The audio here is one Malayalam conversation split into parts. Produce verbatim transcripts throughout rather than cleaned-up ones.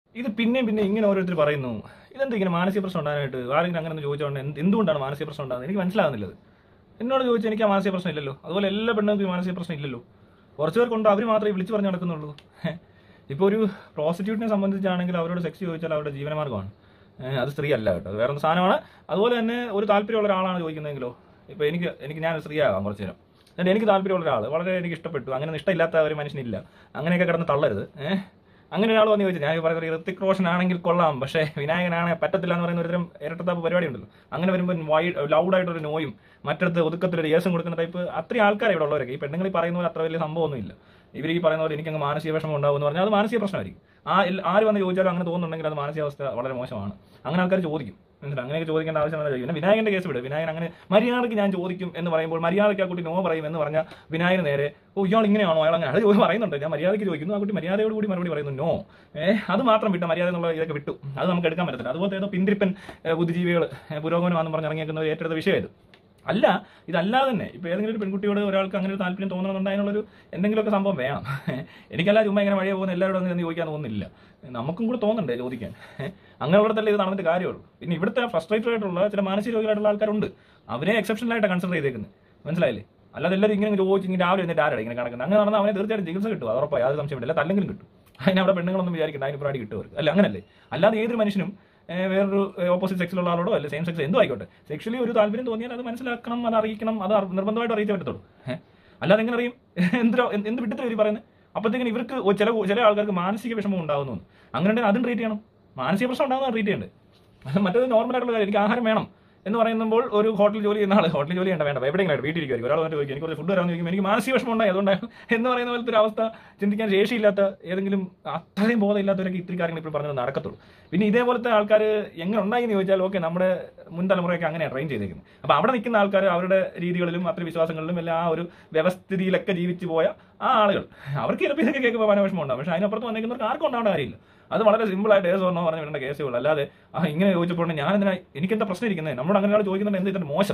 ഇത് പിന്നെയും പിന്നെ ഇങ്ങനെ ഓരോരുത്തർ പറയുന്നു, ഇതെന്താ ഇങ്ങനെ മാനസിക പ്രശ്നം ഉണ്ടാകാനായിട്ട് ആരെങ്കിലും അങ്ങനെ ഒന്ന് ചോദിച്ചോണ്ട് എന്ത് എന്തുകൊണ്ടാണ് മാനസിക പ്രശ്നം ഉണ്ടാകുന്നത് എനിക്ക് മനസ്സിലാകുന്നില്ലത്. എന്നോട് ചോദിച്ചാൽ എനിക്ക് ആ മാനസിക പ്രശ്നം ഇല്ലല്ലോ. അതുപോലെ എല്ലാ പെണ്ണുങ്ങൾക്കും മാനസിക പ്രശ്നം ഇല്ലല്ലോ. കുറച്ച് പേർക്കുണ്ട്, അവർ മാത്രമേ വിളിച്ചു പറഞ്ഞ് നടക്കുന്നുള്ളൂ. ഇപ്പോൾ ഒരു പ്രോസ്റ്റിറ്റ്യൂട്ടിനെ സംബന്ധിച്ചാണെങ്കിൽ അവരോട് സെക്സ് ചോദിച്ചാൽ അവരുടെ ജീവനമാർഗ്ഗമാണ്, അത് സ്ത്രീ അല്ല കേട്ടോ, അത് വേറെ സാധനമാണ്. അതുപോലെ തന്നെ ഒരു താല്പര്യമുള്ള ഒരാളാണ് ചോദിക്കുന്നതെങ്കിലോ, ഇപ്പോൾ എനിക്ക് എനിക്ക് ഞാൻ സ്ത്രീ ആകാം കുറച്ച് നേരം, എന്നിട്ട് എനിക്ക് താല്പര്യമുള്ള ഒരാൾ വളരെ എനിക്ക് ഇഷ്ടപ്പെട്ടു, അങ്ങനെ ഇഷ്ടമില്ലാത്ത ഒരു മനുഷ്യനില്ല, അങ്ങനെയൊക്കെ കിടന്ന് തള്ളരുത്. ഏഹ് അങ്ങനെ ഒരാൾ വന്ന് ചോദിച്ചു, ഞാൻ പറയുന്നത് ഋത്തിക് റോഷൻ ആണെങ്കിൽ കൊള്ളാം, പക്ഷേ വിനായകനാണ് പറ്റത്തില്ല എന്ന് പറയുന്ന ഒരുതരം ഇരട്ടത്താപ്പ് പരിപാടി ഉണ്ടല്ലോ. അങ്ങനെ വരുമ്പോൾ വൈഡ് ലൗഡായിട്ടൊരു നോയും മറ്റടുത്ത് ഒതുക്കത്തിലൊരു യേസും കൊടുക്കുന്ന ടൈപ്പ് അത്രയും ആൾക്കാർ ഇവിടെ ഉള്ളവരൊക്കെ. ഈ പെണ്ണുങ്ങൾ ഈ പറയുന്ന പോലെ അത്ര വലിയ സംഭവമൊന്നുമില്ല. ഇവർ ഈ പറയുന്ന പോലെ എനിക്കങ്ങ് മാനസിക വിഷമം ഉണ്ടാവും എന്ന് പറഞ്ഞാൽ അത് മാനസിക പ്രശ്നമായിരിക്കും. ആ ആര് വന്ന് ചോദിച്ചാലും അങ്ങനെ തോന്നുന്നുണ്ടെങ്കിൽ അത് മാനസികാവസ്ഥ വളരെ മോശമാണ്. അങ്ങനെ ആൾക്കാർ ചോദിക്കും. എന്നിട്ട് അങ്ങനെയൊക്കെ ചോദിക്കേണ്ട ആവശ്യം ചോദിക്കും. പിന്നെ വിനായകന്റെ കേസ് വിടും. വിനായകൻ അങ്ങനെ മര്യാദയ്ക്ക് ഞാൻ ചോദിക്കും എന്ന് പറയുമ്പോൾ മര്യാദയ്ക്ക് ആ കുട്ടി നോ പറയും എന്ന് പറഞ്ഞാൽ വിനായകന് നേരെ ഓ ഇയാൾ ഇങ്ങനെയാണോ, അയാൾ അങ്ങനെ അത് പറയുന്നുണ്ട്, ഞാൻ മര്യാദയ്ക്ക് ചോദിക്കുന്നു, ആ കുട്ടി മര്യാദയോട് കൂടി മറുപടി പറയുന്നു നോ. ഏഹ് അത് മാത്രം വിട്ട മര്യാദ എന്നുള്ള ഇതൊക്കെ വിട്ടു, അത് നമുക്ക് എടുക്കാൻ പറ്റത്തില്ല. അതുപോലെ ഏതോ പിന്തിരിപ്പൻ ബുദ്ധിജീവികൾ പുരോഗമനമാണെന്ന് പറഞ്ഞ് ഇറങ്ങിയേക്കുന്ന ഏറ്റെടുത്ത വിഷയം ഇത് അല്ല. ഇതല്ലാതെ തന്നെ ഇപ്പോൾ ഏതെങ്കിലും ഒരു പെൺകുട്ടിയോട് ഒരാൾക്ക് അങ്ങനെ ഒരു താല്പര്യം തോന്നുന്നുണ്ട്, അതിനുള്ളൊരു എന്തെങ്കിലുമൊക്കെ സംഭവം വേണം. എനിക്കല്ല ചുമ്മാ ഇങ്ങനെ വഴിയെ പോകുന്ന എല്ലാവരോടും അങ്ങനെ ചോദിക്കാൻ തോന്നുന്നില്ല, നമുക്കും കൂടെ തോന്നണ്ടേ ചോദിക്കാൻ. അങ്ങനെയുള്ളതല്ലേ ഇത് നടന്നിട്ട് കാര്യമുള്ളൂ. പിന്നെ ഇവിടുത്തെ ഫ്രസ്ട്രേറ്റഡ് ആയിട്ടുള്ള ചില മാനസിക രോഗികളായിട്ടുള്ള ആൾക്കാരുണ്ട്, അവരെ എക്സെപ്ഷനലായിട്ട് കൺസിഡർ ചെയ്തേക്കുന്നത്, മനസ്സിലായില്ലേ? അല്ലാതെ എല്ലാവരും ഇങ്ങനെ ചോദിച്ചു ഇങ്ങനെ രാവിലെ എന്നിട്ട് ആരുടെ ഇങ്ങനെ കിടക്കുന്നത് അങ്ങനെ നടന്നാൽ അവനെ തീർച്ചയായിട്ടും ചികിത്സ കിട്ടും, അത് ഉറപ്പായി, അത് സംശയമില്ല, തല്ലെങ്കിലും കിട്ടും. അതിനവിടെ പെണ്ണുങ്ങളൊന്നും വിചാരിക്കണ്ട അതിന് പ്രാടി കിട്ടുമവർക്ക്, അല്ല അങ്ങനല്ലേ? അല്ലാതെ ഏതൊരു മനുഷ്യനും വേറൊരു ഓപ്പോസിറ്റ് സെക്സിലുള്ള ആളോടോ അല്ലെ സെയിം സെക്സ് എന്തോ ആയിക്കോട്ടെ സെക്ഷലി ഒരു താല്പര്യം തോന്നിയാൽ അത് മനസ്സിലാക്കണം, അത് അറിയിക്കണം, അത് നിർബന്ധമായിട്ട് അറിയിച്ചേ പറ്റത്തുള്ളൂ. അല്ലാതെ എങ്ങനെ അറിയും? എന്തോ എന്ത് വിട്ടിട്ട് ഇവർ പറയുന്നത്? അപ്പോഴത്തേക്കും ഇവർക്ക് ചില ചില ആൾക്കാർക്ക് മാനസിക വിഷമം ഉണ്ടാകുന്നു, അങ്ങനെ ഉണ്ടെങ്കിൽ അതും ട്രീറ്റ് ചെയ്യണം. മാനസിക പ്രശ്നം ഉണ്ടാകുന്ന ട്രീറ്റ് ചെയ്യേണ്ടത്, മറ്റേത് നോർമലായിട്ടുള്ള കാര്യം. എനിക്ക് ആഹാരം വേണം എന്ന് പറയുമ്പോൾ ഒരു ഹോട്ടൽ ജോലി ചെയ്യുന്ന ആൾ ഹോട്ടൽ ജോലി ചെയ്യേണ്ട വേണ്ട എവിടെയെങ്കിലും വീട്ടിലിരിക്കും, ഒരാൾ വന്നിട്ട് ചോദിക്കും എനിക്ക് കുറച്ച് ഫുഡ് വരാമെന്ന് ചോദിക്കും, എനിക്ക് മാനസിക വിഷമം ഉണ്ടായി അതുകൊണ്ടാണ് എന്ന് പറയുന്ന പോലത്തെ ഒരു അവസ്ഥ ചിന്തിക്കാൻ ശേഷിയില്ലാത്ത ഏതെങ്കിലും അത്രയും ബോധമില്ലാത്തവരൊക്കെ ഇത്തിരി കാര്യങ്ങൾ ഇപ്പോൾ പറഞ്ഞത് നടക്കത്തുള്ളൂ. പിന്നെ ഇതേപോലത്തെ ആൾക്കാർ എങ്ങനെ ഉണ്ടായി എന്ന് ചോദിച്ചാൽ ഓക്കെ, നമ്മുടെ മുൻ തലമുറയൊക്കെ അങ്ങനെയാണ് ട്രെയിൻ ചെയ്തേക്കുന്നത്. അപ്പോൾ അവിടെ നിൽക്കുന്ന ആൾക്കാർ അവരുടെ രീതികളിലും അത്ര വിശ്വാസങ്ങളിലും എല്ലാം ആ ഒരു വ്യവസ്ഥിതിയിലൊക്കെ ജീവിച്ചു പോയ ആ ആളുകൾ അവർക്ക് ചിലപ്പോൾ ഇതൊക്കെ കേൾക്കുമ്പോൾ മാനവിഷമം ഉണ്ടാവും. പക്ഷേ അതിനപ്പുറത്ത് വന്നിരിക്കുന്നവർക്ക് ആർക്കും ഉണ്ടാവേണ്ട കാര്യമില്ല. അത് വളരെ സിമ്പിളായിട്ട് ഏസ് പറഞ്ഞോ പറഞ്ഞ് വിടേണ്ട കേസേ ഉള്ളൂ. അല്ലാതെ ആ ഇങ്ങനെ ചോദിച്ചപ്പോൾ ഞാൻ എന്തിനാ എനിക്കെന്താ പ്രശ്നം ഇരിക്കുന്നത്? നമ്മുടെ അങ്ങനെ ആൾ ചോദിക്കുന്നുണ്ട് എന്ത് ഇതിന്റെ മോശം,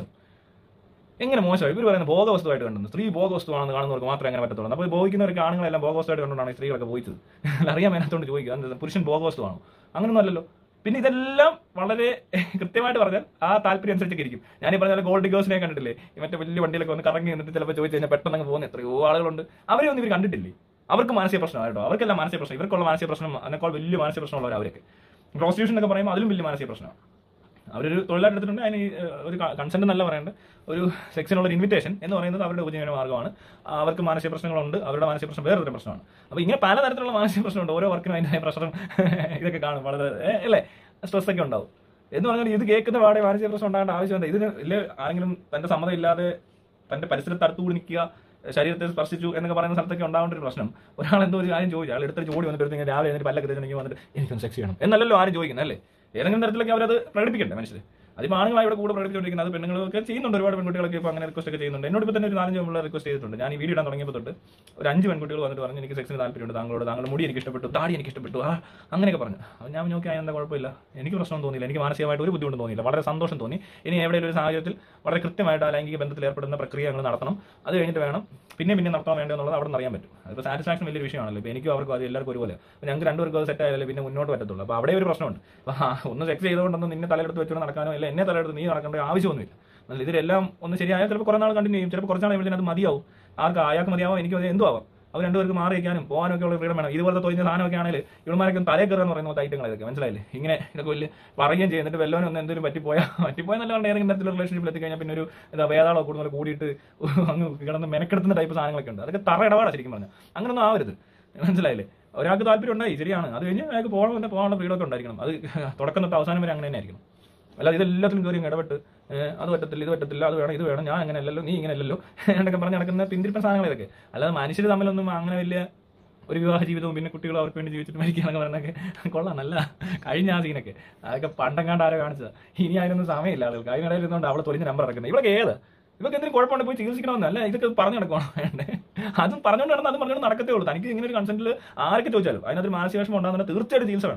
എങ്ങനെ മോശം? ഇവർ പറയുന്നത് ബോധവസ്തുവായിട്ട് കണ്ടു, സ്ത്രീ ബോധവസ്തുവാണെന്ന് കാണുന്നവർക്ക് മാത്രമേ അങ്ങനെ പറ്റത്തുള്ളൂ. അപ്പോൾ ബോധിക്കുന്നവർക്ക് ആണുങ്ങളെല്ലാം ബോധവസ്തുവായിട്ട് കണ്ടുകൊണ്ടാണ് സ്ത്രീകളൊക്കെ പോയിച്ചത്. അറിയാൻ മേനത്തോണ്ട് ചോദിക്കുക എന്താ പുരുഷൻ ബോധവസ്തുവാണോ? അങ്ങനൊന്നും അല്ലല്ലോ. പിന്നെ ഇതെല്ലാം വളരെ കൃത്യമായിട്ട് പറഞ്ഞാൽ ആ താല്പര്യം അനുസരിച്ചൊക്കെ ഇരിക്കും. ഞാൻ ഈ പറഞ്ഞാൽ ഗോൾഡ് ഡിഗേഴ്സിനെ കണ്ടിട്ടില്ലേ? മറ്റേ വലിയ വണ്ടിയിലൊക്കെ വന്ന് കറങ്ങി എന്നിട്ട് ചിലപ്പോൾ ചോദിച്ചു കഴിഞ്ഞാൽ പെട്ടെന്ന് അങ്ങ് പോകുന്ന എത്രയോ ആളുകളുണ്ട്. അവരെ ഒന്നും ഇവർ കണ്ടിട്ടില്ലേ? അവർക്ക് മാനസിക പ്രശ്നമാണ് കേട്ടോ, അവർക്കെല്ലാം മാനസിക പ്രശ്നം. ഇവർക്കുള്ള മാനസിക പ്രശ്നം അതിനേക്കാൾ വലിയ മാനസിക പ്രശ്നമുള്ളവർ അവരൊക്കെ. പ്രോസ്റ്റിറ്റ്യൂഷൻ എന്നൊക്കെ പറയുമ്പോൾ അതിലും വലിയ മാനസിക പ്രശ്നമാണ്. അവരൊരു തൊഴിലായിട്ട് എടുത്തിട്ടുണ്ട്, അതിന് ഒരു കൺസെന്റ് എന്നല്ല പറയേണ്ടത്, ഒരു സെക്സിനുള്ള ഇൻവിറ്റേഷൻ എന്ന് പറയുന്നത് അവരുടെ ഉപജീവന മാർഗ്ഗമാണ്. അവർക്ക് മാനസിക പ്രശ്നങ്ങളുണ്ട്, അവരുടെ മാനസിക പ്രശ്നം വേറൊരു പ്രശ്നമാണ്. അപ്പോൾ ഇങ്ങനെ പലതരത്തിലുള്ള മാനസിക പ്രശ്നമുണ്ട്, ഓരോ വർക്കിനും അതിൻ്റെ പ്രഷറും ഇതൊക്കെ കാണും, വളരെ അല്ലേ സ്ട്രെസ് ഒക്കെ ഉണ്ടാവും. എന്ന് പറഞ്ഞാൽ ഇത് കേൾക്കുന്ന പാടെ മാനസിക പ്രശ്നം ഉണ്ടാകേണ്ട ആവശ്യമുണ്ട്. ഇതിന് ഇല്ലേ ആരെങ്കിലും തന്റെ സമ്മതം ഇല്ലാതെ തന്റെ പരിസരത്ത് അടുത്തുകൂടി നിൽക്കുക, ശരീരത്തെ സ്പർശിച്ചു എന്നൊക്കെ പറയുന്ന സ്ഥലത്തൊക്കെ ഉണ്ടാവേണ്ട ഒരു പ്രശ്നം. ഒരാൾ എന്തോ ഒരു കാര്യം ചോദിച്ചു, അയാൾ എടുത്തൊരു ജോലി വന്നിട്ട് രാവിലെ എന്നിട്ട് പല്ലൊക്കെ തേച്ചെങ്കിൽ വന്നിട്ട് എനിക്കൊന്ന് സെക്സ് ചെയ്യണം എന്നല്ലല്ലോ ആരും ചോദിക്കുന്നത്, അല്ലേ? ഏതെങ്കിലും തരത്തിലൊക്കെ അവരത് പ്രകടിപ്പിക്കണ്ടേ മനുഷ്യർ? അതിപ്പോൾ ആണുങ്ങളായി ഇവിടെ കൂടെ പ്രകടിപ്പിച്ചുകൊണ്ടിരിക്കുന്നത്, അത് പെണ്ണുങ്ങളൊക്കെ ചെയ്യുന്നുണ്ട്, ഒരുപാട് പെൺകുട്ടികളൊക്കെ ഇപ്പോൾ അങ്ങനെ റിക്വസ്റ്റ് ഒക്കെ ചെയ്യുന്നുണ്ട്. എന്നോട് ഇപ്പോൾ തന്നെ ഒരു നാലഞ്ച് പെൺകുട്ടികൾ റിക്വസ്റ്റ് ചെയ്തിട്ടുണ്ട്. ഞാൻ ഈ വീഡിയോ ഇടാൻ തുടങ്ങിയപ്പോൾ തൊട്ട് ഒരു അഞ്ച് പെൺകുട്ടികൾ വന്നിട്ട് പറഞ്ഞു എനിക്ക് സെക്സിന് താല്പര്യമുണ്ട്, താങ്കളോട് താങ്കളുടെ മുടി എനിക്ക് ഇഷ്ടപ്പെട്ടു, താടി എനിക്ക് ഇഷ്ടപ്പെട്ടു, ആ അങ്ങനെയൊക്കെ പറഞ്ഞു. അപ്പോൾ ഞാൻ നോക്കി അതിനെന്താ കുഴപ്പമില്ല, എനിക്ക് പ്രശ്നം തോന്നിയില്ല, എനിക്ക് മാനസികമായിട്ട് ഒരു ബുദ്ധിമുട്ടും തോന്നിയില്ല, വളരെ സന്തോഷം തോന്നി. ഇനി എവിടെയെങ്കിലും ഒരു സാഹചര്യത്തിൽ വളരെ കൃത്യമായിട്ട് ആ ലൈംഗിക ബന്ധത്തിൽ ഏർപ്പെടുന്ന പ്രക്രിയ ഞങ്ങൾ നടത്തണം, അത് കഴിഞ്ഞിട്ട് വേണം പിന്നെ പിന്നെ നടത്താൻ വേണ്ടതെന്നുള്ളത് അവിടെ നിന്ന് അറിയാൻ പറ്റും. അതിപ്പോൾ സാറ്റിസ്ഫാക്ഷൻ വലിയൊരു വിഷയമാണല്ലോ. ഇപ്പോൾ എനിക്കും അവർക്കും അത് എല്ലാവർക്കും ഒരുപോലെ, അപ്പോൾ ഞങ്ങൾക്ക് രണ്ടുപേർക്കും അത് സെറ്റ് ആയാലേ പിന്നെ മുന്നോട്ട് പറ്റത്തുള്ളൂ. അപ്പോൾ അവിടെ ഒരു പ്രശ്നമുണ്ട്. അപ്പോൾ ഒന്ന് സെക്സ് ചെയ്തുകൊണ്ടൊന്നും നിന്നെ തലയെടുത്ത് വെച്ചുകൊണ്ട് നടക്കാനോ അല്ല എന്നെ തലയെടുത്ത് നീ നടക്കേണ്ട ആവശ്യമൊന്നുമില്ല. നല്ല ഇതിലെല്ലാം ഒന്ന് ശരിയായാൽ ചിലപ്പോൾ കുറേ നാൾ കണ്ടിന്യൂ ചെയ്യും, ചിലപ്പോൾ കുറച്ച് നാൾ കഴിയുമ്പോൾ അത് മതിയാവും. ആർക്ക് അയാൾക്ക് മതിയാവും, എനിക്ക് അത് എന്തും ആവാം. അവർ രണ്ടുപേർക്ക് മാറി വയ്ക്കാനും പോകാനൊക്കെ ഉള്ള ഫ്രീഡം വേണം. ഇതുപോലത്തെ തോന്നിയ സാധനമൊക്കെ ആണെങ്കിൽ ഇവന്മാരൊക്കെ തലേ കയറുക പറയുന്ന ഐറ്റങ്ങൾ ഇതൊക്കെ മനസ്സിലായില്ലേ? ഇങ്ങനെ ഇതൊക്കെ വലിയ പറയുകയും ചെയ്യും. എന്നിട്ട് വല്ലവനും ഒന്ന് എന്തെങ്കിലും പറ്റിപ്പോയാൽ പറ്റിപ്പോയാൽ നല്ല ഏതെങ്കിലും തരത്തിലുള്ള റിലേഷൻഷിപ്പിൽ എത്തിക്കഴിഞ്ഞാൽ പിന്നെ ഒരു എന്താ വേദാളോ കൂടുതൽ കൂടിയിട്ട് അങ്ങ് കിടന്ന് മെനക്കെടുത്തുന്ന ടൈപ്പ് സാധനങ്ങളൊക്കെ ഉണ്ട്. അതൊക്കെ തറ ഇടപാടാണ് ശരിക്കും പറഞ്ഞാൽ. അങ്ങനൊന്നും ആവരുത്, മനസ്സിലായില്ലേ? ഒരാൾക്ക് താല്പര്യം ഉണ്ടായി ശരിയാണ്, അത് കഴിഞ്ഞ് അയാൾക്ക് പോകണം, പോകാനുള്ള ഫ്രീഡം ഒക്കെ ഉണ്ടായിരിക്കണം. അത് തുടക്കം തൊട്ട് അവസാനം വരെ അങ്ങനെ തന്നെ ആയിരിക്കണം. അല്ലാതെ ഇതെല്ലാത്തിലും കയറി ഇടപെട്ട് അത് പറ്റത്തില്ല ഇത് പറ്റത്തില്ല അത് വേണം ഇത് വേണം ഞാൻ അങ്ങനെ അല്ലല്ലോ നീ ഇങ്ങനെ അല്ലല്ലോ എന്നൊക്കെ പറഞ്ഞ് നടക്കുന്ന പിന്തിരിപ്പൻ സാധനങ്ങൾ ഇതൊക്കെ. അല്ലാതെ മനുഷ്യർ തമ്മിലൊന്നും അങ്ങനെ വലിയ ഒരു വിവാഹ ജീവിതവും പിന്നെ കുട്ടികളും അവർക്ക് വേണ്ടി ജീവിച്ചിട്ട് മരിക്കാന്നൊക്കെ പറഞ്ഞൊക്കെ കൊള്ളാം, നല്ല കഴിഞ്ഞ ആ സീനൊക്കെ അതൊക്കെ പണ്ടങ്ങാണ്ട് ആരോ കാണിച്ചത്. ഇനി അതിനൊന്നും സമയമില്ല ആളുകൾക്ക്. അതിനിടയിൽ ഇരുന്നുകൊണ്ട് അവളെ തൊലിഞ്ഞ് നമ്പർ ഇറക്കുന്നത്. ഇവളൊക്കെ ഏത് ഇവർക്ക് എന്തെങ്കിലും കുഴപ്പമുണ്ട് പോയി ചികിത്സിക്കണമെന്നല്ല, ഇതൊക്കെ പറഞ്ഞു നടക്കണം വേണ്ടേ? അതും പറഞ്ഞുകൊണ്ട് നടന്ന് അതും പറഞ്ഞുകൊണ്ട് നടക്കത്തേ ഉള്ളൂ. തനിക്ക് ഇങ്ങനെ ഒരു കൺസെന്റിൽ ആരൊക്കെ ചോദിച്ചാലും അതിനകത്ത് മാനസിക വിഷമം ഉണ്ടാകുന്ന തീർച്ചയായിട്ടും ചികിത്സ വേണം.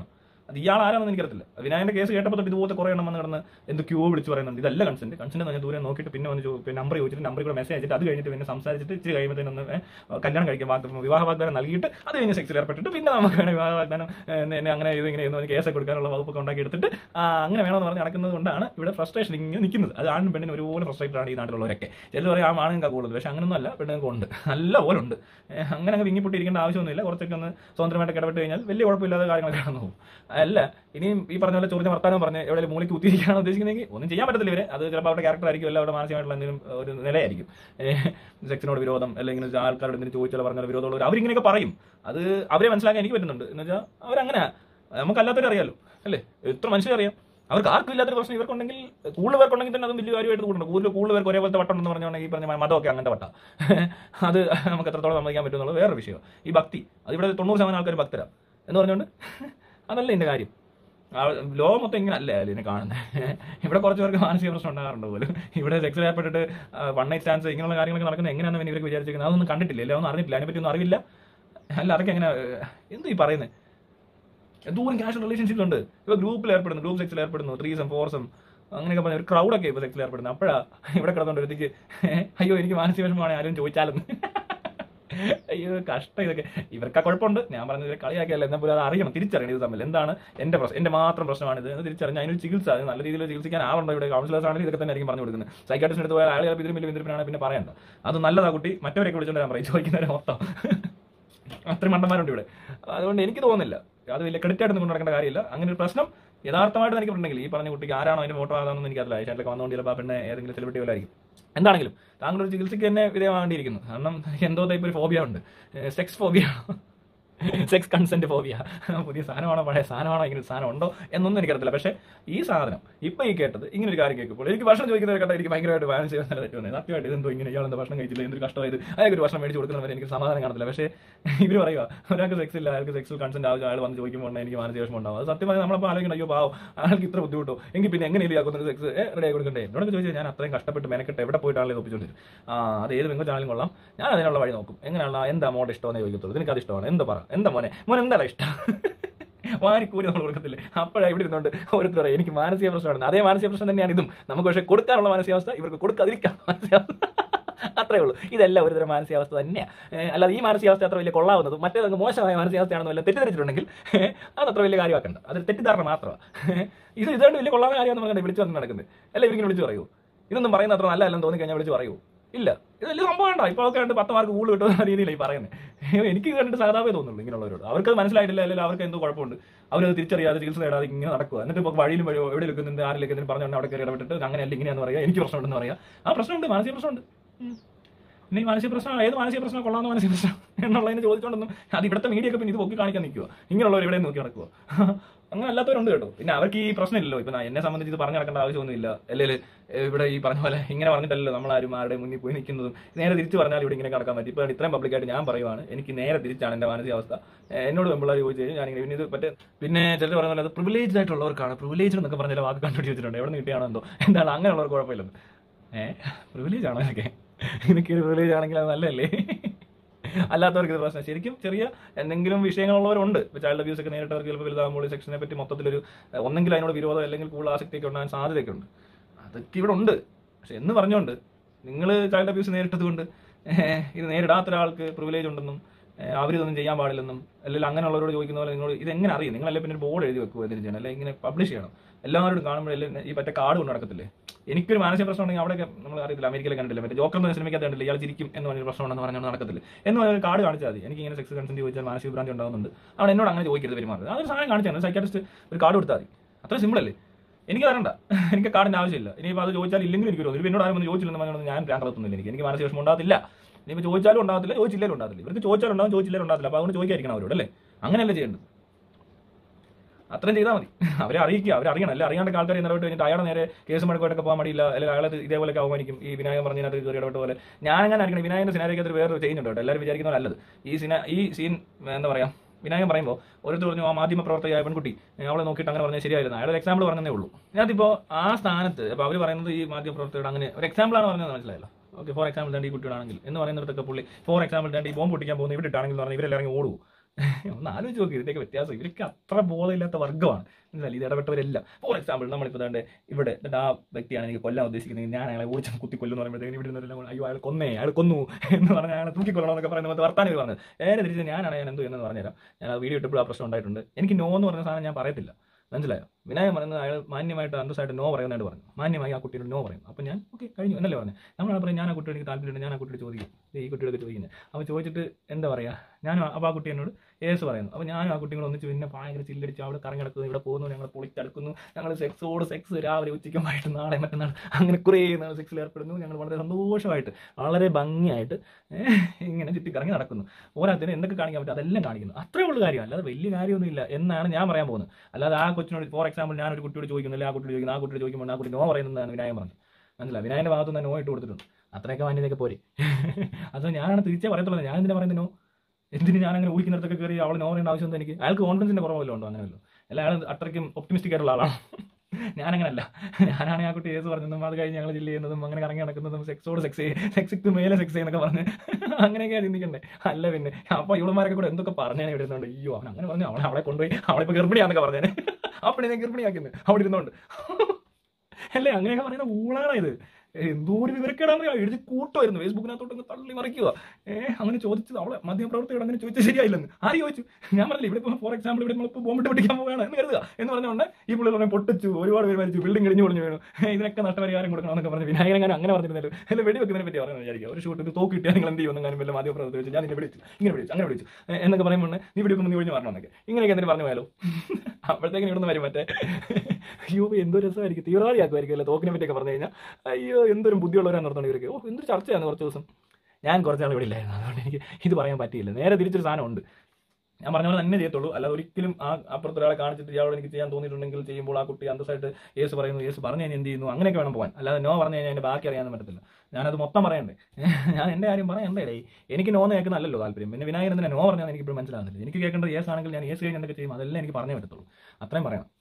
അത് ഇയാൾ ആരാണെന്ന് എനിക്കറിയത്തില്ല. വിനായകന്റെ കേസ് കേട്ടപ്പോൾ തൊട്ട് ഇതുപോലത്തെ കുറേ എണ്ണം വന്ന് കിടന്ന് എന്തൊക്കെയോ വിളിച്ച് പറയുന്നുണ്ട്. ഇതല്ല കൺസെന്റ്. കൺസെന്റ് ഞാൻ ദൂരെ നോക്കിയിട്ട് പിന്നെ വന്ന് നമ്പർ ചോദിച്ചിട്ട് നമ്പറിൽ കൂടെ മെസ്സേജ് അയച്ചിട്ട് അത് കഴിഞ്ഞിട്ട് പിന്നെ സംസാരിച്ചിട്ട് ഇച്ചിരി കഴിയുമ്പോഴത്തേനൊന്ന് കല്യാണം കഴിക്കാൻ വാഗ്ദാനം വിവാഹ വാഗ്ദാനം നൽകിയിട്ട് അത് കഴിഞ്ഞ് സെക്സിൽ ഏർപ്പെട്ടിട്ട് പിന്നെ നമുക്ക് വേണം വിവാഹ വാഗ്ദാനം എന്നെ അങ്ങനെ ഇത് ഇങ്ങനെ ചെയ്യുന്നു കേസ് കൊടുക്കാനുള്ള വകുപ്പൊക്കെ ഉണ്ടാക്കി എടുത്തിട്ട് അങ്ങനെ വേണമെന്ന് പറഞ്ഞ് നടക്കുന്നത് കൊണ്ടാണ് ഇവിടെ ഫ്രസ്ട്രേഷൻ ഇങ്ങനെ നിൽക്കുന്നത്. അത് ആണും പെണ്ണിനും ഒരുപോലെ ഫ്രസ്ട്രേറ്റഡ് ആണ് ഈ നാട്ടിലുള്ളവരൊക്കെ. ചിലർ പറയും ആ ആണുങ്ങൾക്ക് കൂടുതൽ, പക്ഷെ അങ്ങനൊന്നും അല്ല, പെണ്ണുങ്ങൾക്ക് ഉണ്ട്, നല്ല പോലെ ഉണ്ട്. അങ്ങനെ അങ്ങ് വിങ്ങിപ്പൊട്ടിയിരിക്കേണ്ട ആവശ്യമൊന്നുമില്ല. കുറച്ചൊക്കെ ഒന്ന് സ്വതന്ത്രമായിട്ട് ഇടപെട്ട് കഴിഞ്ഞാൽ വലിയ കുഴപ്പമില്ലാതെ കാര്യങ്ങളൊക്കെ നടന്നു പോകും. അല്ല ഇനിയും ഈ പറഞ്ഞ പോലെ ചോദിച്ച വർത്താനം പറഞ്ഞ് എവിടെയെങ്കിലും മൂലയ്ക്ക് കുത്തിയിരിക്കുകയാണ് ഉദ്ദേശിക്കുന്നതെങ്കിൽ ഒന്നും ചെയ്യാൻ പറ്റത്തില്ല ഇവരെ. അത് ചിലപ്പോൾ അവരുടെ ക്യാരക്ടർ ആയിരിക്കും, അല്ല അവരുടെ മാനസികമായിട്ടുള്ള എന്തെങ്കിലും ഒരു നിലയായിരിക്കും. സെക്സിനോട് വിരോധം അല്ലെങ്കിൽ ആൾക്കാരോട് എന്തെങ്കിലും ചോദിച്ചാൽ പറഞ്ഞാൽ വിരോധമുള്ളവർ അവരിങ്ങനെയൊക്കെ പറയും. അത് അവരെ മനസ്സിലാക്കാൻ എനിക്ക് പറ്റുന്നുണ്ട്. എന്ന് വെച്ചാൽ അവരങ്ങനെ നമുക്കല്ലാത്തവരെ അറിയാലോ അല്ലേ, എത്ര മനുഷ്യരറിയാം. അവർക്ക് ആർക്കും ഇല്ലാത്തൊരു പ്രശ്നം ഇവർക്കുണ്ടെങ്കിൽ കൂടുതൽ പേർക്കുണ്ടെങ്കിൽ തന്നെ അതും വലിയ കാര്യമായിട്ട് കൂടുന്നുണ്ട്. കൂടുതൽ കൂടുതൽ പേർക്ക് ഒരേപോലത്തെ വട്ടം ഉണ്ടെന്ന് പറഞ്ഞാൽ ഈ പറഞ്ഞ മതമൊക്കെ അങ്ങനത്തെ വട്ട അത് നമുക്ക് എത്രത്തോളം സമ്മതിക്കാൻ പറ്റുമെന്നുള്ള വേറെ വിഷയം. ഈ ഭക്തി അത് ഇവിടെ തൊണ്ണൂറ് ശതമാനം ആൾക്കാർ ഭക്തരാണ് എന്ന് പറഞ്ഞുകൊണ്ട് അതല്ല ഇതിന്റെ കാര്യം. ലോകം മൊത്തം ഇങ്ങനെ അല്ലേ ഇതിനെ കാണുന്നത്. ഇവിടെ കുറച്ച് പേർക്ക് മാനസിക പ്രശ്നം ഉണ്ടാകാറുണ്ട് പോലും. ഇവിടെ സെക്സിൽ ഏർപ്പെട്ടിട്ട് വൺ നൈറ്റ് സ്റ്റാൻഡ്സ് ഇങ്ങനെയുള്ള കാര്യങ്ങളൊക്കെ നടക്കുന്നത് എങ്ങനെയാണെന്ന് ഇവർക്ക് വിചാരിച്ചിരിക്കുന്നത്. അതൊന്നും കണ്ടിട്ടില്ല, അല്ലെ ഒന്നും അറിഞ്ഞിട്ടില്ല, അതിനെപ്പറ്റി ഒന്നും അറിവില്ല. അല്ല അതൊക്കെ എങ്ങനെ എന്ത് ഈ പറയുന്നത്. എന്തോരം കാഷ്വൽ റിലേഷൻഷിപ്പ് ഉണ്ട്. ഇപ്പൊ ഗ്രൂപ്പിൽ ഏർപ്പെടുന്നു, ഗ്രൂപ്പ് സെക്സിൽ ഏർപ്പെടുന്നു, ത്രീസം ഫോർസം അങ്ങനെയൊക്കെ പറഞ്ഞ ഒരു ക്രൗഡൊക്കെ ഇപ്പൊ സെക്സിൽ ഏർപ്പെടുന്നു. അപ്പോഴാ ഇവിടെ കിടന്നുകൊണ്ട് ഒരുത്തേക്ക് അയ്യോ എനിക്ക് മാനസിക വിഷമമാണ് ആരും ചോദിച്ചാലെന്ന്. അയ്യോ കഷ്ടം ഇതൊക്കെ. ഇവർക്ക് കുഴപ്പമുണ്ട്, ഞാൻ പറഞ്ഞത് കളിയാക്കിയല്ല. എന്നാൽ പോലും അത് അറിയണം, തിരിച്ചറിയണം ഇത് തമ്മിൽ എന്താണ് എന്റെ പ്രശ്നം, എന്റെ മാത്രം പ്രശ്നമാണിത് എന്ന് തിരിച്ചറിഞ്ഞാൽ അതിനൊരു ചികിത്സ നല്ല രീതിയിൽ ചികിത്സിക്കാൻ ആവണ്ടോ. ഇവിടെ കൗൺസിലേഴ്സ് ആണെങ്കിൽ ഇതൊക്കെ തന്നെ ആയിരിക്കും പറഞ്ഞു കൊടുക്കുന്നത്. സൈക്കാട്രിസ്റ്റിന് എടുത്ത് പോയാൽ ആൾ ചിലപ്പോൾ ഇതിലും വലിയ വിന്ദ്രപ്പനാണ് പിന്നെ പറയണ്ട. അത് നല്ലതാ കുട്ടി, മറ്റവരൊക്കെ വിളിച്ചോണ്ട് ഞാൻ പറയും ചോദിക്കുന്നവരെ മൊത്തം അത്രയും മണ്ടന്മാരുണ്ട് ഇവിടെ. അതുകൊണ്ട് എനിക്ക് തോന്നുന്നില്ല അത് വലിയ ക്രെഡിറ്റ് ആയിട്ട് കൊണ്ടു നടക്കേണ്ട കാര്യമില്ല. അങ്ങനെ ഒരു പ്രശ്നം യഥാർത്ഥമായിട്ട് എനിക്ക് ഉണ്ടെങ്കിൽ ഈ പറഞ്ഞ കുട്ടിക്ക് ആരാണോ അതിന്റെ ഫോട്ടോ ആകാമെന്ന് എനിക്കറിയില്ല. ഏഷ്യാനിലൊക്കെ വന്നുകൊണ്ട് ചിലപ്പോൾ പിന്നെ ഏതെങ്കിലും സെലിബ്രിറ്റി പോലായിരിക്കും. എന്താണെങ്കിലും താങ്കൾ ഒരു ചികിത്സയ്ക്ക് തന്നെ വിധേയമാകേണ്ടിയിരിക്കുന്നു. കാരണം എന്തോ ടൈപ്പ് ഒരു ഫോബിയ ഉണ്ട്, sex phobia, sex consent phobia. പുതിയ സാധനമാണോ പഴയ സാധനമാണോ ഇങ്ങനെ സാധനം ഉണ്ടോ എന്നൊന്നും എനിക്കറിയത്തില്ല. പക്ഷേ ഈ സാധനം ഇപ്പൊ ഈ കേട്ടത് ഇങ്ങനെ ഒരു കാര്യം കേൾക്കുമ്പോൾ എനിക്ക് ഭക്ഷണം ചോദിക്കുന്നവരെ കേട്ടാൽ എനിക്ക് ഭയങ്കരമായിട്ട് വായന ചെയ്യുന്ന തെറ്റുന്നത്. സത്യമായിട്ട് ഇതെന്തോ ഇങ്ങനെ ഇയാളെന്താ ഭക്ഷണം കഴിച്ചില്ല, എന്തൊരു കഷ്ടമായത്, അയാൾക്ക് ഒരു ഭക്ഷണം മേടിച്ച് കൊടുക്കുന്നവരെ എനിക്ക് സമാധാനം കാണത്തില്ല. പക്ഷേ ഇവർ പറയുക ഒരാൾക്ക് സെക്സ് ഇല്ല, അയാൾക്ക് സെക്സ് കൺസെന്റ് ആവശ്യം, അയാൾ വന്ന് ചോദിക്കുമ്പോൾ എനിക്ക് മാനസിക വിഷമം ഉണ്ടാവും. അത് സത്യമായി നമ്മളപ്പോൾ ആലോചിക്കണം, അയ്യോ പാവം അയാൾക്ക് ഇത്ര ബുദ്ധിമുട്ടോ, എങ്കിൽ പിന്നെ എങ്ങനെ ഇല്ലാക്കുന്ന സെക്സ് റെഡി ആയി കൊടുക്കണ്ടേ. എന്നോടൊക്കെ ചോദിച്ചാൽ ഞാൻ അത്രയും കഷ്ടപ്പെട്ട് മെനക്കെട്ട് എവിടെ പോയിട്ടാണല്ലോ ഒപ്പിച്ചുകൊണ്ടിരും. ആ അത് ഏത് പെങ്കോ ചാനലും കൊള്ളാം, ഞാൻ അതിനുള്ള വഴി നോക്കും. എങ്ങനെയുള്ള എന്താ മോടെ ഇഷ്ടമെന്ന് ചോദിക്കത്തുള്ളൂ. എനിക്ക് അത് ഇഷ്ടമാണ്, എന്താ പറ എന്താ മോനെ മോനെ എന്താ ഇഷ്ടം, വാരിക്കൂരി നമ്മൾ കൊടുക്കത്തില്ലേ. അപ്പോഴാണ് ഇവിടെ ഇരുന്നുകൊണ്ട് ഓരോരുത്തർ പറയും എനിക്ക് മാനസിക പ്രശ്നമാണ്. അതേ മാനസിക പ്രശ്നം തന്നെയാണ് ഇതും. നമുക്ക് പക്ഷേ കൊടുക്കാനുള്ള മാനസികാവസ്ഥ, ഇവർക്ക് കൊടുക്കാതിരിക്കാം മാനസികാവസ്ഥ, അത്രേ ഉള്ളൂ. ഇതെല്ലാം ഒരുതരം മാനസികാവസ്ഥ തന്നെയാണ്. അല്ലാതെ ഈ മാനസികാവസ്ഥ അത്ര വലിയ കൊള്ളാവുന്നത് മറ്റേതങ്ങ് മോശമായ മാനസികാവസ്ഥയാണെന്ന് വല്ല തെറ്റിദ്ധരിച്ചിട്ടുണ്ടെങ്കിൽ അതത്ര വലിയ കാര്യമാക്കണ്ട. അത് തെറ്റിദ്ധാരണ മാത്രമാണ്. ഇത് ഇതുകൊണ്ട് വലിയ കൊള്ളാവുന്ന കാര്യമെന്ന് പറഞ്ഞാൽ വിളിച്ചു വന്ന് നടക്കുന്നത് അല്ല. ഇവരിങ്ങനെ വിളിച്ചു പറയൂ, ഇതൊന്നും പറയുന്ന അത്ര നല്ല അല്ലെന്ന് തോന്നി കഴിഞ്ഞാൽ വിളിച്ച് പറയൂ. ഇല്ല ഇത് വലിയ സംഭവം വേണ്ട. ഇപ്പോൾ ഒക്കെ കണ്ട് പത്ത് മാർക്ക് കൂടുതൽ കിട്ടുന്ന രീതിയിലാണ് ഈ പറയുന്നത്. എനിക്ക് കണ്ടിട്ട് സഹതാപേ തോന്നുള്ളൂ ഇങ്ങനെയുള്ളവരോട്. അവർക്ക് മനസ്സിലായിട്ടില്ല, അല്ലെങ്കിൽ അവർക്ക് എന്തോ കുഴപ്പമുണ്ട്, അവരത് തിരിച്ചറിയാതെ ചികിത്സ നേടാതെ ഇങ്ങനെ നടക്കുക. എന്നിട്ട് ഇപ്പോൾ വഴിയിലും വഴി എവിടെ നിൽക്കുന്നുണ്ട് ആരിലേക്ക് പറഞ്ഞുകൊണ്ട് അവിടെ കയറി ഇടപെട്ടിട്ട് അങ്ങനെയല്ല ഇങ്ങനെയാന്ന് പറയാം, എനിക്ക് പ്രശ്നമുണ്ടെന്ന് പറയാം. ആ പ്രശ്നമുണ്ട്, മാനസിക പ്രശ്നമുണ്ട്. പിന്നെ ഈ മാനസിക പ്രശ്നം ഏത് മാനസിക പ്രശ്നം കൊള്ളാവുന്ന മാനസിക പ്രശ്നം എന്നുള്ളതിനെ ചോദിച്ചുകൊണ്ടൊന്നും അത് ഇവിടുത്തെ മീഡിയ ഒക്കെ പിന്നെ ഇത് പൊക്കി കാണിക്കാൻ നിൽക്കുക. ഇങ്ങനെയുള്ളവർ ഇവിടെ നോക്കി നടക്കുക. അങ്ങനെ അല്ലാത്തവരുണ്ട് കേട്ടോ. പിന്നെ അവർക്ക് ഈ പ്രശ്നമില്ലല്ലോ. ഇപ്പം എന്നെ സംബന്ധിച്ച് ഇത് പറഞ്ഞു നടക്കേണ്ട ആവശ്യമൊന്നുമില്ല. അല്ലെങ്കിൽ ഇവിടെ ഈ പറഞ്ഞ പോലെ ഇങ്ങനെ പറഞ്ഞിട്ടല്ലോ നമ്മളാരും ആരുടെ മുന്നിൽ പോയി നിൽക്കുന്നതും. നേരെ തിരിച്ച് പറഞ്ഞാൽ ഇവിടെ ഇങ്ങനെ നടക്കാൻ പറ്റും. ഇപ്പോൾ ഇത്രയും പബ്ലിക്കായിട്ട് ഞാൻ പറയുവാണ്, എനിക്ക് നേരെ തിരിച്ചാണ് എൻ്റെ മാനസികാവസ്ഥ. എന്നോട് പെമ്പിള്ളേർ ചോദിച്ചു കഴിഞ്ഞാൽ ഞാനിങ്ങനെ പിന്നെ ഇത് മറ്റേ പിന്നെ ചിലർ പറഞ്ഞ പോലെ അത് പ്രിവിലേജ് ആയിട്ടുള്ളവർക്കാണ്. പ്രിവിലേജ് എന്നൊക്കെ പറഞ്ഞാൽ വാക്ക് കണ്ടുപിടിച്ച് വെച്ചിട്ടുണ്ട്. എവിടെ നിന്ന് കിട്ടിയാണോ എന്തോ എന്താണ് അങ്ങനെയുള്ളവർക്ക് കുഴപ്പമില്ലെന്ന്. ഏഹ് പ്രിവിലേജ് ആണോ ഇതൊക്കെ? ഇതൊക്കെ ഒരു പ്രിവിലേജ് ആണെങ്കിൽ അത് നല്ലതല്ലേ? അല്ലാത്തവർക്ക് ഇത് പ്രശ്നം. ശരിക്കും ചെറിയ എന്തെങ്കിലും വിഷയങ്ങളുള്ളവരുണ്ട്. ഇപ്പോൾ ചൈൽഡ് അബ്യൂസ് ഒക്കെ നേരിട്ടവർക്ക് ചിലപ്പോൾ വലുതാകുമ്പോൾ സെക്ഷനെ പറ്റി മൊത്തത്തിലൊരു ഒന്നെങ്കിൽ അതിനോട് വിരോധം അല്ലെങ്കിൽ കൂടുതൽ ആസക്തിയൊക്കെ ഉണ്ടാകാൻ സാധ്യതയൊക്കെ ഉണ്ട്. അതൊക്കെ ഇവിടെ ഉണ്ട്. പക്ഷെ എന്ന് പറഞ്ഞുകൊണ്ട് നിങ്ങൾ ചൈൽഡ് അബ്യൂസ് നേരിട്ടത് കൊണ്ട് ഇത് നേരിടാത്ത ഒരാൾക്ക് പ്രിവിലേജ് ഉണ്ടെന്നും അവരിതൊന്നും ചെയ്യാൻ പാടില്ലെന്നും അല്ലെങ്കിൽ അങ്ങനെയുള്ളവരോട് ചോദിക്കുന്ന പോലെ നിങ്ങൾ ഇതെങ്ങനെ അറിയും? നിങ്ങളല്ലേ പിന്നെ ഒരു ബോർഡ് എഴുതി വെക്കുക, എന്തിനും ചെയ്യണം, അല്ലെങ്കിൽ ഇങ്ങനെ പബ്ലിഷ് ചെയ്യണം. എല്ലാവരോടും കാണുമ്പോഴല്ലേ ഈ പറ്റ കാർഡ് കൊണ്ട് നടക്കത്തില്ലേ? എനിക്കൊരു മാനസിക പ്രശ്നം ഉണ്ടെങ്കിൽ അവിടെയൊക്കെ നമ്മൾ അറിയത്തില്ല, അമേരിക്കയിലെ കണ്ടില്ല, മറ്റേ ജോക്കർ എന്ന സിനിമയ്ക്ക് കണ്ടില്ല, ഇയാൾ ചിരിക്കും എന്ന് പറഞ്ഞൊരു പ്രശ്നം ഉണ്ടെന്ന് പറഞ്ഞാൽ നടക്കത്തില്ല. എന്ന് പറഞ്ഞ ഒരു കാർഡ് കാണിച്ചാൽ മതി. എനിക്ക് ഇങ്ങനെ സെക്സ് കൺസെന്റ് ചോദിച്ചാൽ മാനസിക ഭ്രാന്തി ഉണ്ടാകുന്നുണ്ട്, അവിടെ എന്നോട് അങ്ങനെ ചോദിക്കരുത് പെരുമാറുന്നത്. അതൊരു സാധനം കാണിച്ചാൽ സൈക്കാട്രിസ്റ്റ് ഒരു കാർഡ് കൊടുത്താൽ മതി. അത്ര സിമ്പിളല്ലേ? എനിക്ക് തരണ്ട, എനിക്ക് കാർഡിന്റെ ആവശ്യമില്ല. ഇനിയിപ്പോൾ അത് ചോദിച്ചാൽ ഇല്ലെങ്കിൽ എനിക്ക് ഒരു എന്നോട് ആരും ചോദിച്ചില്ലെന്ന് പറഞ്ഞാൽ ഞാൻ ഭ്രാന്ത് നടത്തുന്നില്ല. എനിക്ക് എനിക്ക് മാനസിക വിഷമം ഉണ്ടാകത്തില്ല. ഇനിയിപ്പോൾ ചോദിച്ചാലും ഉണ്ടാകത്തില്ല, ചോദിച്ചില്ലേലും ഉണ്ടാകത്തില്ല. ഇവർക്ക് ചോദിച്ചാലും ഉണ്ടാകും, ചോദിച്ചില്ലേലും ഉണ്ടാകത്തില്ല. അപ്പോൾ അതുകൊണ്ട് ചോദിക്കാതിരിക്കണം അവരോട്, അല്ലേ? അങ്ങനെയല്ലേ ചെയ്യേണ്ടത്. അത്രയും ചെയ്താൽ മതി. അവരെ അറിയിക്കുക, അവർ അറിയണം. അല്ലെ അറിയാണ്ട് ആൾക്കാർ ഇടപെട്ട് കഴിഞ്ഞിട്ട് അയാളെ നേരെ കേസ് മടക്കമായിട്ടൊക്കെ പോകാൻ മടിയില്ല, അല്ലെങ്കിൽ അയാളത് ഇതേപോലെയൊക്കെ അവമാനിക്കും. ഈ വിനായകൻ പറഞ്ഞതിനകത്ത് കയറി ഇടപെട്ട പോലെ ഞാനങ്ങനെ അറിയണം. വിനായകന്റെ സിനാരിക്കകത്ത് വേറൊരു ചെയ്യുന്നുണ്ട് കേട്ടോ. എല്ലാവരും വിചാരിക്കുന്ന നല്ലത് ഈ സിന ഈ സീൻ എന്താ പറയാ, വിനായകൻ പറയുമ്പോൾ ഓരോരുത്തർ പറഞ്ഞു ആ മാധ്യമ പ്രവർത്തകയായ പെൺകുട്ടി അവളെ നോക്കിയിട്ട് അങ്ങനെ പറഞ്ഞാൽ ശരിയായിരുന്നു. അയാൾ ഒരു എക്സാമ്പിൾ പറഞ്ഞതേ ഉള്ളൂ. ഞാനിപ്പോൾ ആ സ്ഥാനത്ത് അപ്പോൾ അവർ പറയുന്നത് ഈ മാധ്യമ പ്രവർത്തകരുടെ അങ്ങനെ ഒരു എക്സാമ്പിളാണ് പറഞ്ഞത്, മനസ്സിലായല്ലോ? ഓക്കെ, ഫോർ എക്സാമ്പിൾ രണ്ട് ഈ കുട്ടികളാണെങ്കിൽ എന്ന് പറയുന്നിടത്തൊക്കെ പുള്ളി ഫോർ എക്സാമ്പിൾ രണ്ട് ഈ ബോംബ് പൊട്ടിക്കാൻ പോകുന്ന ഇവിടെ ഇട്ടാണെങ്കിൽ പറഞ്ഞാൽ ഇവരെല്ലാം ഇറങ്ങി ഓടുവോ? ഒന്ന് ആലോചിച്ച് നോക്കി ഇതിൻ്റെയൊക്കെ വ്യത്യാസം. ഇവരൊക്കെ അത്ര ബോധമില്ലാത്ത വർഗ്ഗമാണ്, മനസ്സിലായി? ഇത് ഇടപെട്ടവരെല്ലാം. ഫോർ എക്സാമ്പിൾ നമ്മളിപ്പോൾ തന്നെ ഇവിടെ ആ വ്യക്തിയാണ് എനിക്ക് കൊല്ലാൻ ഉദ്ദേശിക്കുന്നത്, ഞാൻ അയാളെ ഓടിച്ച് കുത്തി കൊല്ലുന്നു പറയുമ്പോഴത്തേക്കും ഇവിടെ നിന്നെല്ലാം അയ്യോ അയാൾ കൊന്നേ, അയാൾ കൊന്നു എന്ന് പറഞ്ഞാൽ അയാളെ തൂക്കിക്കൊല്ലണം എന്നൊക്കെ പറയുന്നത് വർത്താനം ഇത് പറഞ്ഞത്. നേരെ തിരിച്ച് ഞാനാണ് ഞാൻ എന്തോ എന്ന് പറഞ്ഞുതരാം. ഞാൻ ആ വീഡിയോ ഇട്ടപ്പോൾ ആ പ്രശ്നം ഉണ്ടായിട്ടുണ്ട്. എനിക്ക് നോ എന്ന് പറഞ്ഞ സാധനം ഞാൻ പറയത്തില്ല, മനസ്സിലായോ? വിനായകൻ പറയുന്നത് അയാൾ മാന്യമായിട്ട് അന്തസ്സായിട്ട് നോ പറയുന്നതായിട്ട് പറഞ്ഞു, മാന്യമായി ആ കുട്ടിയോട് നോ പറയും. അപ്പോൾ ഞാൻ ഓക്കെ കഴിഞ്ഞു എന്നല്ലേ പറഞ്ഞു. നമ്മളാണ് പറയും ഞാൻ ആ കുട്ടിയോട് എനിക്ക് താല്പര്യമുണ്ട്, ഞാൻ ആ കുട്ടിയോട് ചോദിക്കും, ഈ കുട്ടിയോടൊക്കെ ചോദിക്കുന്നത്. അപ്പോൾ ചോദിച്ചിട്ട് എന്താ പറയുക, ഞാനും അപ്പോൾ ആ കുട്ടി എന്നോട് ഏസ് പറയുന്നു. അപ്പോൾ ഞാനും ആ കുട്ടികൾ ഒന്നിച്ച് പിന്നെ ഭയങ്കര ചില്ലടിച്ച് അവിടെ കറങ്ങി നടക്കുന്നു, ഇവിടെ പോകുന്നു, ഞങ്ങൾ പൊളിച്ചടക്കുന്നു, ഞങ്ങൾ സെക്സോട് സെക്സ് രാവിലെ ഉച്ചയ്ക്കും വൈകിട്ട് നാളെ മറ്റന്നാൾ അങ്ങനെ കുറേ നാൾ സെക്സിൽ ഏർപ്പെടുന്നു. ഞങ്ങൾ വളരെ സന്തോഷമായിട്ട് വളരെ ഭംഗിയായിട്ട് ഇങ്ങനെ ചുറ്റിക്കറങ്ങി നടക്കുന്നു. ഓരോരുത്തരും എന്തൊക്കെ കാണിക്കാൻ പറ്റും അതെല്ലാം കാണിക്കുന്നു. അത്രേ ഉള്ള കാര്യം, അല്ലാതെ വലിയ കാര്യമൊന്നുമില്ല എന്നാണ് ഞാൻ പറയാൻ പോകുന്നത്. അല്ലാതെ ആ കൊച്ചിനോട് ഫോർ എക്സാമ്പിൾ ഞാനൊരു കുട്ടിയോട് ചോദിക്കുന്നില്ല, ആ കുട്ടിയോട് ചോദിക്കുന്നു, ആ കുട്ടിയോട് ചോദിക്കുമ്പോൾ ആ കുട്ടി നോ പറയുന്നതാണ് വിനായകൻ പറഞ്ഞത്, മനസ്സിലായി? വിനായകൻ്റെ ഭാഗത്ത് നിന്ന് നോ ഇട്ട് കൊടുത്തിട്ടുണ്ട്. അത്രയൊക്കെ മാന്യതയൊക്കെ പോരെ? അത് ഞാനാണ് തിരിച്ചേ പറയത്തുള്ളത്. ഞാൻ എന്തിനാ പറയുന്നത് നോ? എന്തിന് ഞാൻ അങ്ങനെ ഊഹിക്കുന്നിടത്തൊക്കെ കയറി അവൾ നോ പറയേണ്ട ആവശ്യം എനിക്ക്? അയാൾക്ക് കോൺഫിഡൻസിൻ്റെ കുറവല്ലോ ഉണ്ടോ? അങ്ങനെയല്ലോ. അല്ല, അയാൾ അത്രയ്ക്കും ഒപ്റ്റിമിസ്റ്റിക് ആയിട്ടുള്ള ആളാണ്. ഞാനങ്ങനല്ല. ഞാനാണ് ആ കുട്ടി ഏസ് പറഞ്ഞതും അത് കഴിഞ്ഞ് ഞങ്ങൾ ജില്ല ചെയ്യുന്നതും അങ്ങനെ കറങ്ങി നടക്കുന്നതും സെക്സോട് സെക്സ് സെക്സിക്ക് മേലെ സെക്സ് എന്നൊക്കെ പറഞ്ഞ് അങ്ങനെയൊക്കെയാണ് ചിന്തിക്കണ്ടേ? അല്ല പിന്നെ അപ്പോൾ ഇവളുമാരൊക്കെ കൂടെ എന്തൊക്കെ പറഞ്ഞാൽ ഇവിടെ ഇരുന്നുണ്ട്, അയ്യോ അവൻ അങ്ങനെ പറഞ്ഞു, അവളെ അവളെ കൊണ്ടുപോയി അവളിപ്പോൾ ഗർഭിണിയാന്നൊക്കെ പറഞ്ഞേനെ, അപ്പോൾ ഞാൻ ഗർഭിണിയാക്കുന്നത് അവിടെ ഇരുന്നോണ്ട് അല്ലേ? അങ്ങനെയൊക്കെ പറയുന്ന ഊളാണ് ഇത്. എന്തോ ഒരു വിവരക്കേടാന്ന് എഴുതി കൂട്ടുമായിരുന്നു ഫേസ്ബുക്കിനകത്തോട്ട് തള്ളി മറിക്കുക. ഏഹ് അങ്ങനെ ചോദിച്ചത് അവളെ മാധ്യമപ്രവർത്തകർ അങ്ങനെ ചോദിച്ചാൽ ശരിയായില്ലെന്ന് ആര് ചോദിച്ചു? ഞാൻ പറഞ്ഞില്ല, ഇവിടെ ഇപ്പോൾ ഫോർ എക്സാമ്പിൾ ഇവിടെ നമ്മളിപ്പോൾ ബോംബിട്ട് പൊട്ടിക്കാൻ പോവുകയാണ് എന്ന് കരുതുക എന്ന് പറഞ്ഞുകൊണ്ട് ഈ പുള്ളി പറഞ്ഞാൽ പൊട്ടിച്ചു, ഒരുപാട് പേര് മരിച്ചു, ബിൽഡിംഗ് ഇടിഞ്ഞു പൊളിഞ്ഞു വീണു, ഇതിനൊക്കെ നഷ്ടപരിഹാരം കൊടുക്കണമെന്നൊക്കെ പറഞ്ഞ് വിനായകൻ അങ്ങനെ പറഞ്ഞിരുന്നല്ലോ. അല്ല വെടിവെക്കുന്നതിനെ പറ്റി പറയുന്നത് വിചാരിക്കുക. ഒരു ഷൂട്ടിൽ തോക്ക് കിട്ടിയാൽ നിങ്ങൾ എന്ത് ചെയ്യുമെന്നും കാര്യം വല്ല മാധ്യമപ്രവർത്തകർ വെച്ച് ഞാൻ നിന്നെ വിളിച്ചു ഇങ്ങനെ വിളിച്ചു അങ്ങനെ വിളിച്ചു എന്നൊക്കെ പറയുമ്പോൾ നീ വെടിവെക്കുന്നു നീ ഒഴിഞ്ഞു പറഞ്ഞോന്നൊക്കെ ഇങ്ങനെയൊക്കെ എന്തെങ്കിലും പറഞ്ഞു പോയാലോ? അപ്പോഴത്തേക്കും ഇവിടുന്ന് വരും മറ്റേ അയ്യോ എന്തോ രസമായിരിക്കും, തീവ്രവാദിയാക്കുമായിരിക്കും അല്ലേ തോക്കിനെ പറ്റിയൊക്കെ പറഞ്ഞു കഴിഞ്ഞാൽ. അയ്യോ എന്തൊരു ബുദ്ധിയുള്ളവരാണ് നടത്തുന്നത് ഇവർക്ക്. ഓ എന്തൊരു ചർച്ചയാണ് കുറച്ച് ദിവസം. ഞാൻ കുറച്ചാൾ ഇവിടെ ഇല്ലായിരുന്നു, അതുകൊണ്ട് എനിക്ക് ഇത് പറയാൻ പറ്റിയില്ല. നേരെ തിരിച്ചൊരു സാധനമുണ്ട്, ഞാൻ പറഞ്ഞ പോലെ തന്നെ ചെയ്യത്തുള്ളൂ. അല്ലാതെ ഒരിക്കലും ആ അപ്പുറത്തൊരാളെ കാണിച്ചിട്ട് ഇയാളോട് എനിക്ക് ചെയ്യാൻ തോന്നിയിട്ടുണ്ടെങ്കിൽ ചെയ്യുമ്പോൾ ആ കുട്ടി അന്തസ്സായിട്ട് യേസ് പറയുന്നു, യേസ് പറഞ്ഞു കഴിഞ്ഞാൽ എന്ത് ചെയ്യുന്നു, അങ്ങനെയൊക്കെ വേണം പോകാൻ. അല്ലാതെ നോ പറഞ്ഞു കഴിഞ്ഞാൽ എൻ്റെ ബാക്കി അറിയാനും പറ്റത്തില്ല. ഞാനത് മൊത്തം പറയണ്ടേ? ഞാൻ എൻ്റെ കാര്യം പറയണ്ടേ? എനിക്ക് നോന്ന് കേൾക്കുന്നല്ലോ താല്പര്യം. പിന്നെ വിനായകൻ എന്തിനാ നോ പറഞ്ഞാൽ എനിക്ക് ഇപ്പോഴും മനസ്സിലാകുന്നില്ല. എനിക്ക് കേൾക്കേണ്ടത് യേസ് ആണെങ്കിൽ ഞാൻ യേസ് കഴിഞ്ഞ് എന്തൊക്കെ ചെയ്യും അതെല്ലാം എനിക്ക് പറഞ്ഞേ പറ്റത്തുള്ളൂ. അത്രയും പറയണം.